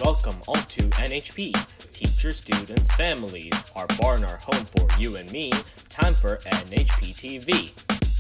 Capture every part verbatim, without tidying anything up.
Welcome all to N H P. Teachers, students, families, our barn, our home for you and me. Time for N H P T V.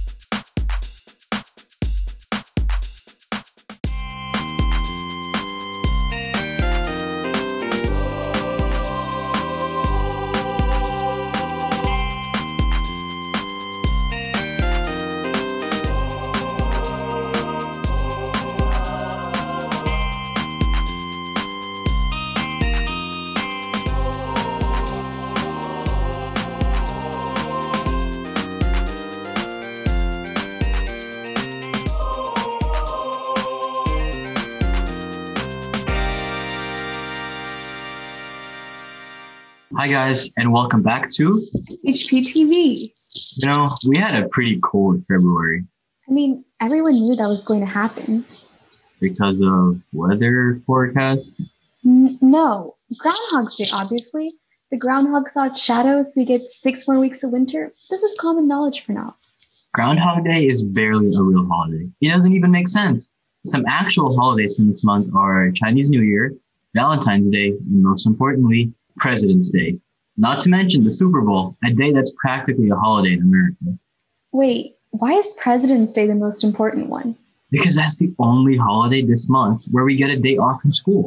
Hi guys, and welcome back to H P T V. You know, we had a pretty cold February. I mean, everyone knew that was going to happen. Because of weather forecasts? N- no, Groundhog's Day, obviously. The groundhog saw its shadow, so we get six more weeks of winter. This is common knowledge for now. Groundhog Day is barely a real holiday. It doesn't even make sense. Some actual holidays from this month are Chinese New Year, Valentine's Day, and most importantly, President's Day. Not to mention the Super Bowl, a day that's practically a holiday in America. Wait, why is President's Day the most important one? Because that's the only holiday this month where we get a day off from school.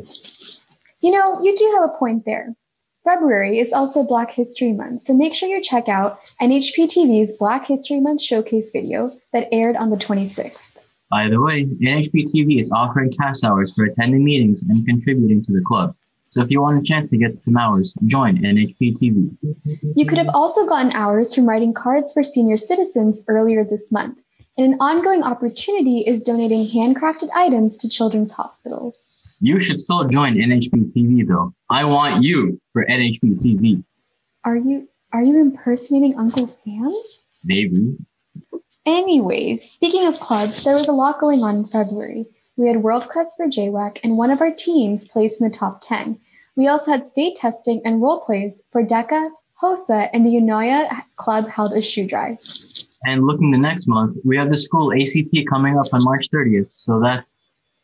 You know, you do have a point there. February is also Black History Month, so make sure you check out N H P T V's Black History Month showcase video that aired on the twenty-sixth. By the way, N H P T V is offering cash hours for attending meetings and contributing to the club. So if you want a chance to get some hours, join N H P T V. You could have also gotten hours from writing cards for senior citizens earlier this month. And an ongoing opportunity is donating handcrafted items to children's hospitals. You should still join N H P T V though. I want you for N H P T V. Are you are you impersonating Uncle Sam? Maybe. Anyways, speaking of clubs, there was a lot going on in February. We had World Cups for J WAC, and one of our teams placed in the top ten. We also had state testing and role plays for DECA, HOSA, and the Unoya Club held a shoe drive. And looking the next month, we have the school A C T coming up on March thirtieth, so that's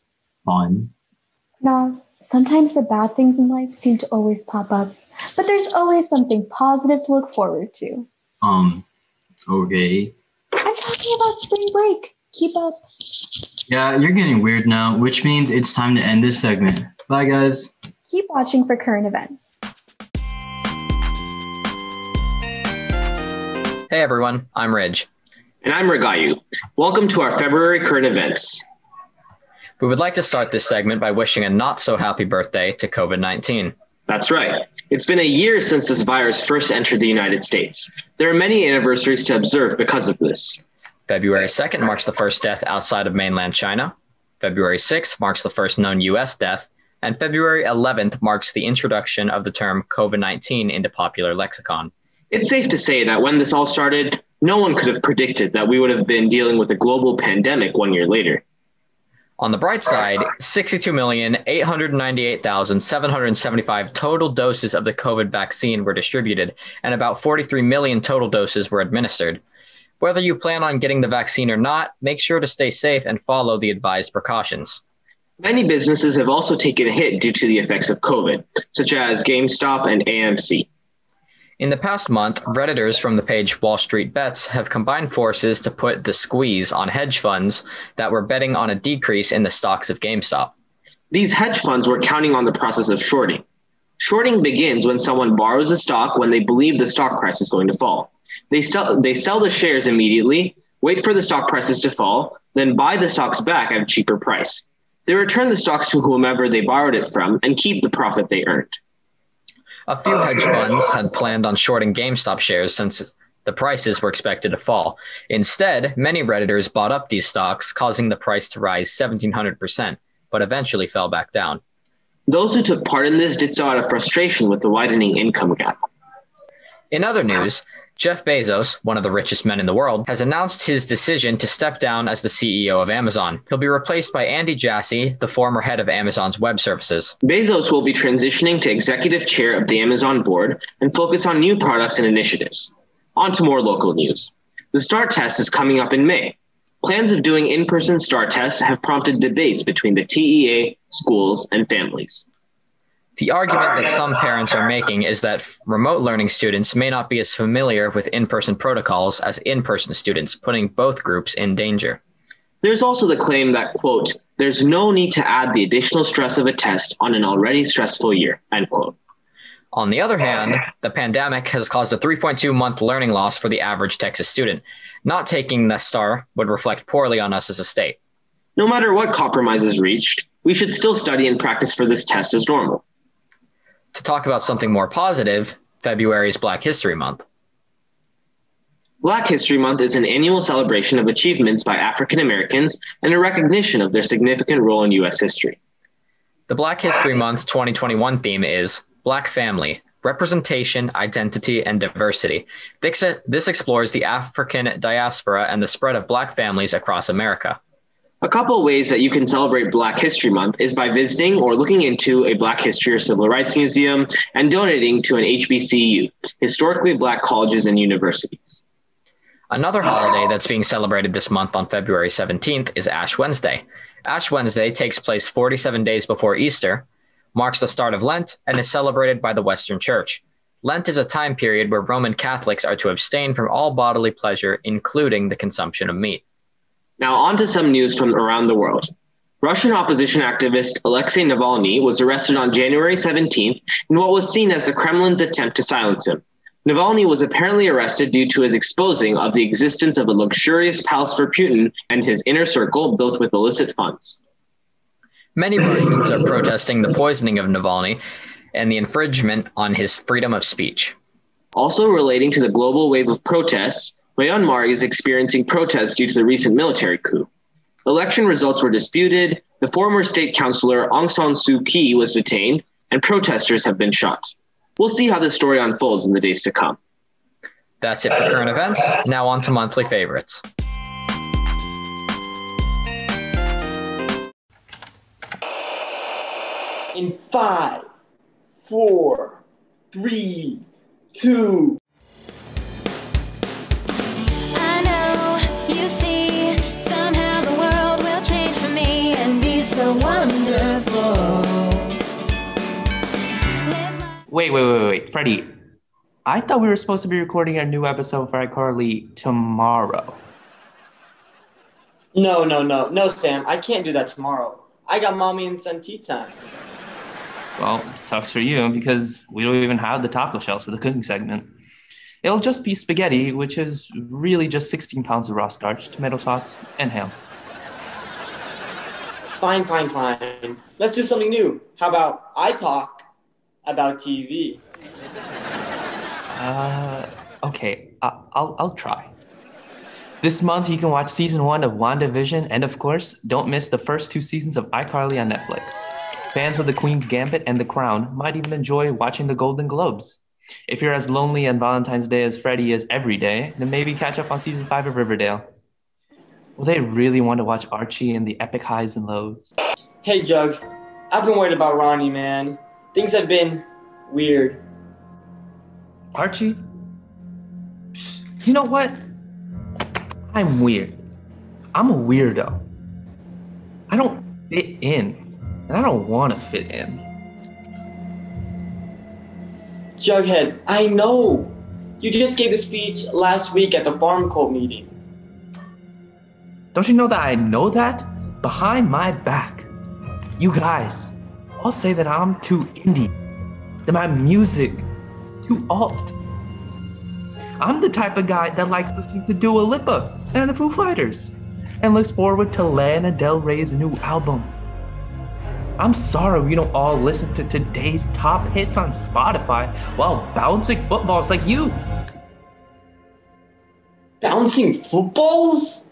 fun. Now, sometimes the bad things in life seem to always pop up, but there's always something positive to look forward to. Um, okay. I'm talking about spring break. Keep up. Yeah, you're getting weird now, which means it's time to end this segment. Bye, guys. Keep watching for current events. Hey everyone, I'm Ridge. And I'm Regayu. Welcome to our February current events. We would like to start this segment by wishing a not so happy birthday to COVID nineteen. That's right. It's been a year since this virus first entered the United States. There are many anniversaries to observe because of this. February second marks the first death outside of mainland China. February sixth marks the first known U S death. And February eleventh marks the introduction of the term COVID nineteen into popular lexicon. It's safe to say that when this all started, no one could have predicted that we would have been dealing with a global pandemic one year later. On the bright side, sixty-two million, eight hundred ninety-eight thousand, seven hundred seventy-five total doses of the COVID vaccine were distributed, and about forty-three million total doses were administered. Whether you plan on getting the vaccine or not, make sure to stay safe and follow the advised precautions. Many businesses have also taken a hit due to the effects of COVID, such as GameStop and A M C. In the past month, Redditors from the page Wall Street Bets have combined forces to put the squeeze on hedge funds that were betting on a decrease in the stocks of GameStop. These hedge funds were counting on the process of shorting. Shorting begins when someone borrows a stock when they believe the stock price is going to fall. They sell, they sell the shares immediately, wait for the stock prices to fall, then buy the stocks back at a cheaper price. They return the stocks to whomever they borrowed it from and keep the profit they earned. A few hedge funds had planned on shorting GameStop shares since the prices were expected to fall. Instead, many Redditors bought up these stocks, causing the price to rise seventeen hundred percent, but eventually fell back down. Those who took part in this did so out of frustration with the widening income gap. In other news, Jeff Bezos, one of the richest men in the world, has announced his decision to step down as the C E O of Amazon. He'll be replaced by Andy Jassy, the former head of Amazon's web services. Bezos will be transitioning to executive chair of the Amazon board and focus on new products and initiatives. On to more local news. The STAR test is coming up in May. Plans of doing in-person STAR tests have prompted debates between the T E A, schools, and families. The argument that some parents are making is that remote learning students may not be as familiar with in-person protocols as in-person students, putting both groups in danger. There's also the claim that, quote, there's no need to add the additional stress of a test on an already stressful year, end quote. On the other hand, the pandemic has caused a three point two month learning loss for the average Texas student. Not taking the STAR would reflect poorly on us as a state. No matter what compromise is reached, we should still study and practice for this test as normal. To talk about something more positive, February is Black History Month. Black History Month is an annual celebration of achievements by African Americans and a recognition of their significant role in U S history. The Black History Month twenty twenty-one theme is Black Family, Representation, Identity, and Diversity. This, this explores the African diaspora and the spread of Black families across America. A couple of ways that you can celebrate Black History Month is by visiting or looking into a Black History or Civil Rights Museum and donating to an H B C U, historically Black colleges and universities. Another holiday that's being celebrated this month on February seventeenth is Ash Wednesday. Ash Wednesday takes place forty-seven days before Easter, marks the start of Lent, and is celebrated by the Western Church. Lent is a time period where Roman Catholics are to abstain from all bodily pleasure, including the consumption of meat. Now on to some news from around the world. Russian opposition activist Alexei Navalny was arrested on January seventeenth in what was seen as the Kremlin's attempt to silence him. Navalny was apparently arrested due to his exposing of the existence of a luxurious palace for Putin and his inner circle built with illicit funds. Many Russians are protesting the poisoning of Navalny and the infringement on his freedom of speech. Also relating to the global wave of protests, Myanmar is experiencing protests due to the recent military coup. Election results were disputed, the former state councillor Aung San Suu Kyi was detained, and protesters have been shot. We'll see how this story unfolds in the days to come. That's it for current events. Now on to monthly favorites. In five, four, three, two. I know you see, somehow the world will change for me and be so wonderful. Wait, wait, wait, wait, Freddie. I thought we were supposed to be recording a new episode for iCarly tomorrow. No, no, no, no, Sam. I can't do that tomorrow. I got mommy and son tea time. Well, sucks for you because we don't even have the taco shells for the cooking segment. It'll just be spaghetti, which is really just sixteen pounds of raw starch, tomato sauce, and ham. Fine, fine, fine. Let's do something new. How about I talk about T V? Uh, okay, I- I'll I'll try. This month you can watch season one of WandaVision, and of course, don't miss the first two seasons of iCarly on Netflix. Fans of The Queen's Gambit and The Crown might even enjoy watching the Golden Globes. If you're as lonely on Valentine's Day as Freddie is every day, then maybe catch up on season five of Riverdale. Will they really want to watch Archie and the epic highs and lows? Hey, Jug. I've been worried about Ronnie, man. Things have been weird. Archie? You know what? I'm weird. I'm a weirdo. I don't fit in, and I don't want to fit in. Jughead, I know. You just gave the speech last week at the farm cult meeting. Don't you know that I know that? Behind my back. You guys all say that I'm too indie, that my music too alt. I'm the type of guy that likes listening to Dua Lipa and the Foo Fighters and looks forward to Lana Del Rey's new album. I'm sorry we don't all listen to today's top hits on Spotify while bouncing footballs like you. Bouncing footballs?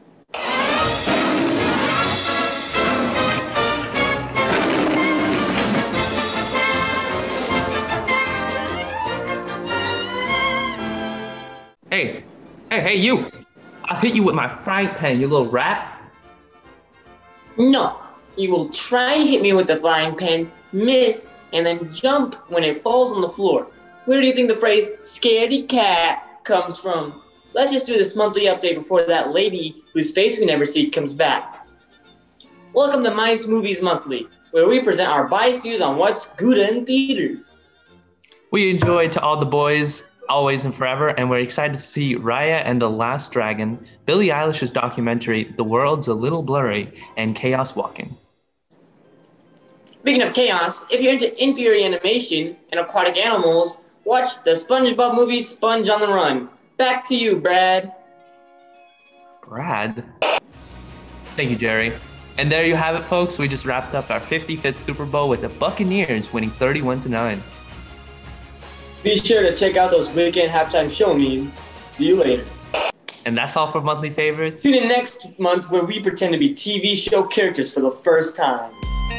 Hey, hey, hey, you! I'll hit you with my frying pan, you little rat. No. You will try and hit me with the frying pan, miss, and then jump when it falls on the floor. Where do you think the phrase scaredy cat comes from? Let's just do this monthly update before that lady whose face we never see comes back. Welcome to Mice Movies Monthly. where we present our biased views on what's good in theaters. We enjoy To All the Boys, Always and Forever, and we're excited to see Raya and the Last Dragon, Billie Eilish's documentary, The World's a Little Blurry, and Chaos Walking. Speaking of chaos, if you're into inferior animation and aquatic animals, watch the SpongeBob movie Sponge on the Run. Back to you, Brad. Brad? Thank you, Jerry. And there you have it, folks. We just wrapped up our fifty-fifth Super Bowl with the Buccaneers winning thirty-one to nine. Be sure to check out those weekend halftime show memes. See you later. And that's all for Monthly Favorites. Tune in next month where we pretend to be T V show characters for the first time.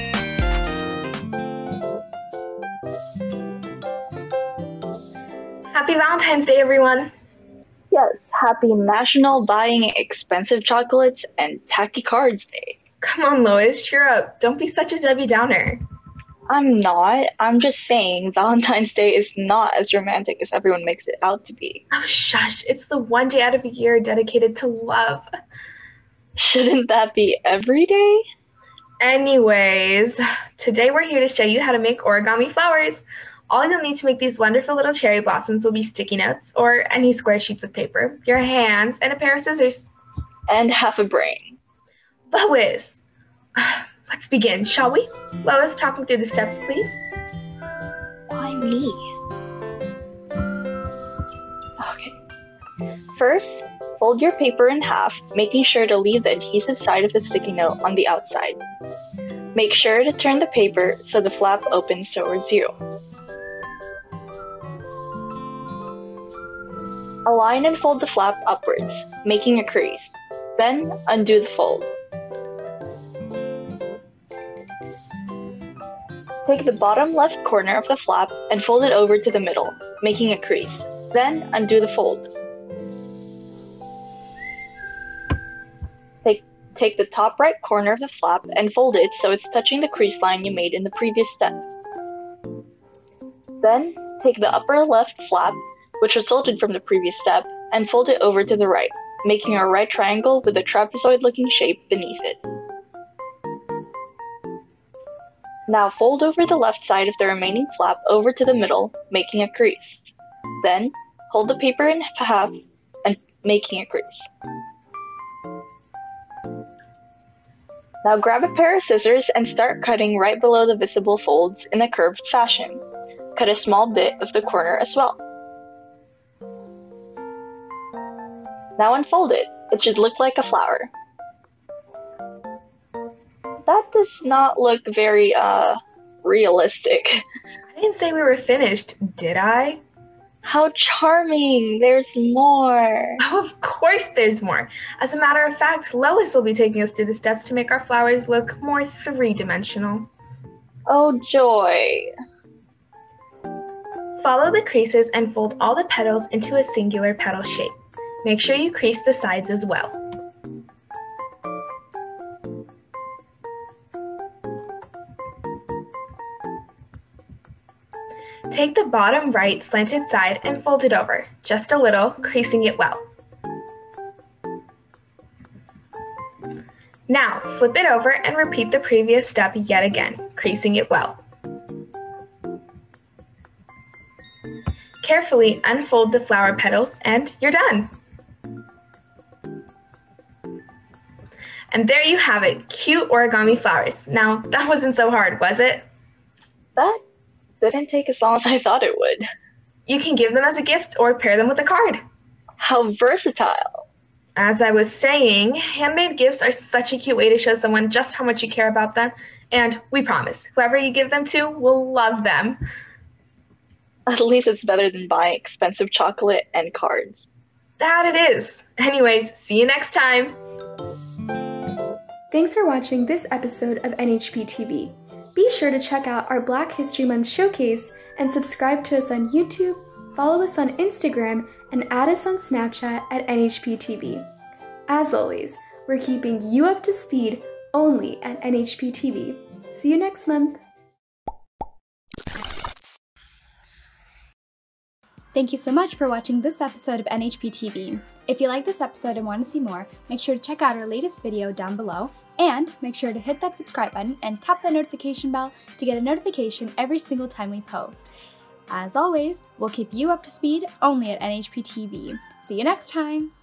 Happy Valentine's Day, everyone. Yes, happy National Buying Expensive Chocolates and Tacky Cards Day. Come on, Lois, cheer up. Don't be such a Debbie Downer. I'm not. I'm just saying Valentine's Day is not as romantic as everyone makes it out to be. Oh, shush. It's the one day out of the year dedicated to love. Shouldn't that be every day? Anyways, today we're here to show you how to make origami flowers. All you'll need to make these wonderful little cherry blossoms will be sticky notes or any square sheets of paper, your hands, and a pair of scissors. And half a brain. Lois, let's begin, shall we? Lois, talk me through the steps, please. Why me? Okay. First, fold your paper in half, making sure to leave the adhesive side of the sticky note on the outside. Make sure to turn the paper so the flap opens towards you. Align and fold the flap upwards, making a crease. Then, undo the fold. Take the bottom left corner of the flap and fold it over to the middle, making a crease. Then, undo the fold. Take, take the top right corner of the flap and fold it so it's touching the crease line you made in the previous step. Then, take the upper left flap, which resulted from the previous step, and fold it over to the right, making a right triangle with a trapezoid-looking shape beneath it. Now fold over the left side of the remaining flap over to the middle, making a crease. Then, hold the paper in half and making a crease. Now grab a pair of scissors and start cutting right below the visible folds in a curved fashion. Cut a small bit of the corner as well. Now unfold it. It should look like a flower. That does not look very, uh, realistic. I didn't say we were finished, did I? How charming! There's more! Oh, of course there's more. As a matter of fact, Lois will be taking us through the steps to make our flowers look more three-dimensional. Oh, joy! Follow the creases and fold all the petals into a singular petal shape. Make sure you crease the sides as well. Take the bottom right slanted side and fold it over, just a little, creasing it well. Now, flip it over and repeat the previous step yet again, creasing it well. Carefully unfold the flower petals and you're done. And there you have it, cute origami flowers. Now, that wasn't so hard, was it? That didn't take as long as I thought it would. You can give them as a gift or pair them with a card. How versatile. As I was saying, handmade gifts are such a cute way to show someone just how much you care about them. And we promise, whoever you give them to will love them. At least it's better than buying expensive chocolate and cards. That it is. Anyways, see you next time. Thanks for watching this episode of N H P T V. Be sure to check out our Black History Month showcase and subscribe to us on YouTube, follow us on Instagram, and add us on Snapchat at N H P T V. As always, we're keeping you up to speed only at N H P T V. See you next month. Thank you so much for watching this episode of N H P T V. If you like this episode and want to see more, make sure to check out our latest video down below. And make sure to hit that subscribe button and tap that notification bell to get a notification every single time we post. As always, we'll keep you up to speed only at N H P T V. See you next time!